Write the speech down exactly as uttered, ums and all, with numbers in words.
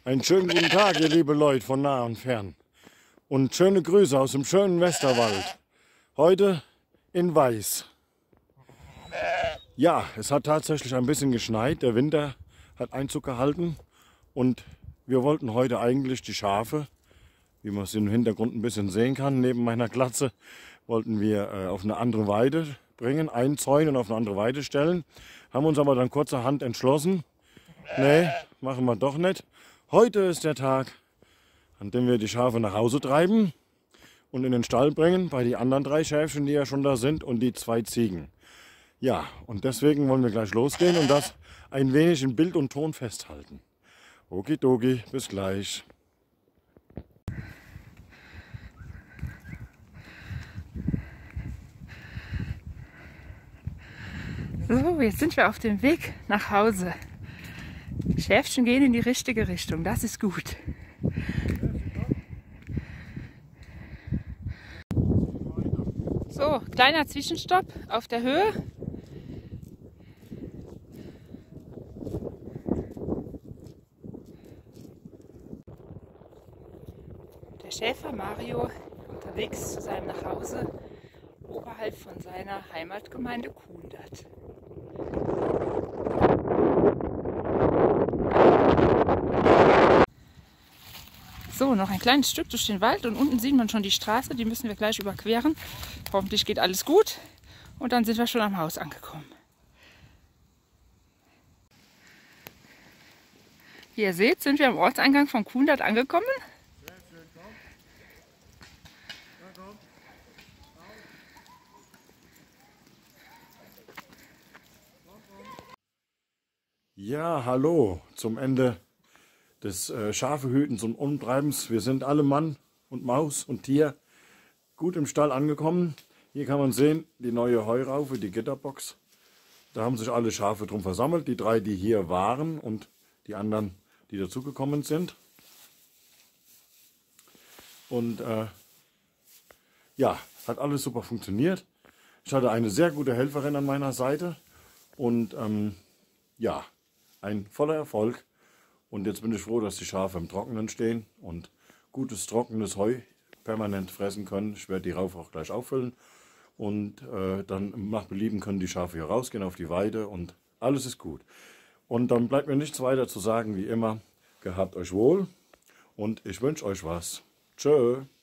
Einen schönen guten Tag, ihr liebe Leute von nah und fern. Und schöne Grüße aus dem schönen Westerwald. Heute in Weiß. Ja, es hat tatsächlich ein bisschen geschneit. Der Winter hat Einzug gehalten. Und wir wollten heute eigentlich die Schafe, wie man es im Hintergrund ein bisschen sehen kann, neben meiner Glatze, wollten wir äh, auf eine andere Weide bringen, einzäunen und auf eine andere Weide stellen. Haben uns aber dann kurzerhand entschlossen, nee, machen wir doch nicht. Heute ist der Tag, an dem wir die Schafe nach Hause treiben und in den Stall bringen, bei den anderen drei Schäfchen, die ja schon da sind, und die zwei Ziegen. Ja, und deswegen wollen wir gleich losgehen und das ein wenig in Bild und Ton festhalten. Okidoki, bis gleich. So, jetzt sind wir auf dem Weg nach Hause. Die Schäfchen gehen in die richtige Richtung, das ist gut. So, kleiner Zwischenstopp auf der Höhe. Der Schäfer Mario unterwegs zu seinem Nachhause oberhalb von seiner Heimatgemeinde Kundert. So, noch ein kleines Stück durch den Wald und unten sieht man schon die Straße, die müssen wir gleich überqueren. Hoffentlich geht alles gut und dann sind wir schon am Haus angekommen. Wie ihr seht, sind wir am Ortseingang von Kundert angekommen. Ja, hallo zum Ende des äh, Schafehütens und Umtreibens. Wir sind alle Mann und Maus und Tier gut im Stall angekommen. Hier kann man sehen, die neue Heuraufe, die Gitterbox. Da haben sich alle Schafe drum versammelt. Die drei, die hier waren und die anderen, die dazugekommen sind. Und äh, ja, hat alles super funktioniert. Ich hatte eine sehr gute Helferin an meiner Seite und ähm, ja, ein voller Erfolg. Und jetzt bin ich froh, dass die Schafe im Trockenen stehen und gutes trockenes Heu permanent fressen können. Ich werde die Raufe auch gleich auffüllen und äh, dann nach Belieben können die Schafe hier rausgehen auf die Weide und alles ist gut. Und dann bleibt mir nichts weiter zu sagen, wie immer, gehabt euch wohl und ich wünsche euch was. Tschö.